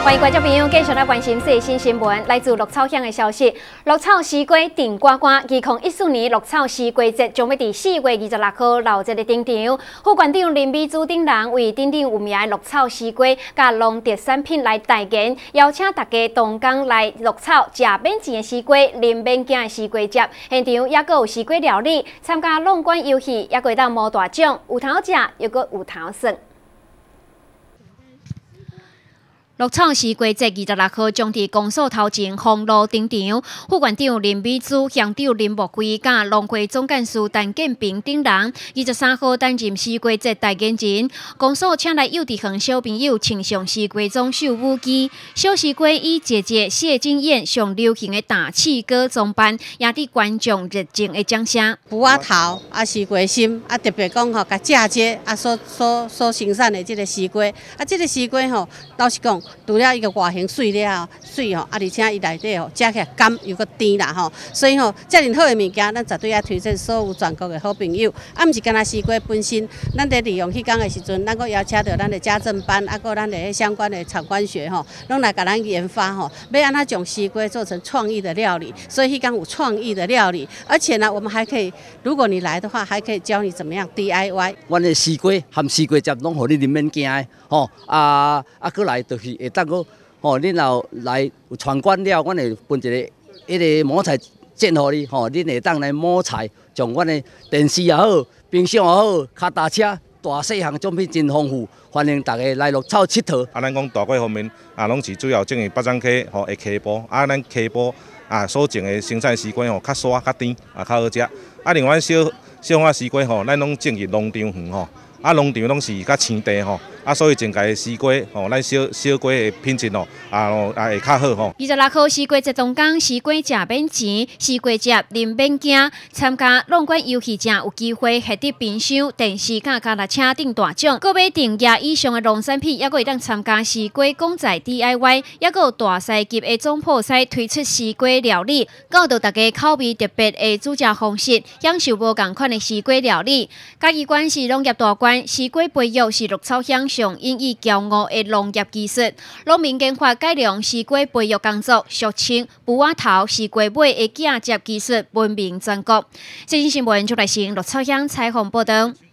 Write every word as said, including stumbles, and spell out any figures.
欢迎观众朋友继续来关心最新新闻。来自鹿草乡的消息，鹿草西瓜顶呱呱。二零一四年鹿草西瓜节将要伫四月二十六号闹这个顶场。副馆长林美珠等人为顶顶有名的鹿草西瓜甲农特产品来代言，邀请大家同工来鹿草食免钱的西瓜、啉免惊的西瓜汁。现场也阁有西瓜料理，参加弄馆游戏，也可以当摸大奖，有头食又阁有头耍。 鹿草西瓜节二十六号将伫公所头前封路登场，副馆长林美珠、乡长林木圭、甲农会总干事陈建平等人，二十三号担任西瓜节代言人。公所请来幼稚园小朋友穿上西瓜装秀舞机，小西瓜以姐姐谢金燕上流行的打气歌装扮，也伫观众热情的掌声。 葡萄头啊，西瓜心啊，特别讲吼，甲嫁接啊所所所生产的这个西瓜啊，这个西瓜吼，老实讲。 除了伊个外形水了水吼，啊，而且伊内底吼食起来甘又个甜啦吼，所以吼遮尔好的物件，咱绝对要推荐所有全国的好朋友。啊，毋是干那西瓜本身，咱在利用迄天的时阵，咱阁邀请到咱的家政班，啊，阁咱的相关的产官学吼，拢来甲咱研发吼，要安怎将西瓜做成创意的料理。所以迄天有创意的料理，而且呢，我们还可以，如果你来的话，还可以教你怎么样 D I Y。 阮的西瓜含西瓜汁，拢互你啉免惊的吼，啊啊，过来就是会当。 吼，恁若来有闯关了，阮会分一个一个摸彩券互你，吼，恁会当来摸彩，将阮的电视也好、冰箱也好、脚踏车、大细项奖品真丰富，欢迎大家来鹿草佚佗。啊，咱讲大瓜方面，啊，拢是主要种的北樟溪吼的溪埔，啊，咱溪埔啊所种的生产西瓜吼较沙较甜，啊较好食。啊，另外小小花西瓜吼，咱拢种入农场园吼，啊，农场拢是较青地吼。 啊，所以种介西瓜吼，咱小小瓜的品质哦，啊啊会较好吼。 二十六号西瓜节当天，西瓜食免钱，西瓜汁啉免惊。参加弄馆游戏者有机会获得冰箱、电视、甲脚踏车等大奖。各买定价以上的农产品，也可以当参加西瓜公仔 D I Y， 也有大赛级的总铺赛推出西瓜料理，教导大家口味特别的煮食方式，享受无同款的西瓜料理。嘉义县是农业大县，西瓜培育是鹿草乡 上引以骄傲的农业技术，农民研发改良西瓜培育工作，俗称葡萄头西瓜尾的嫁接技术闻名全国。最新新闻就来先鹿草乡采访报道。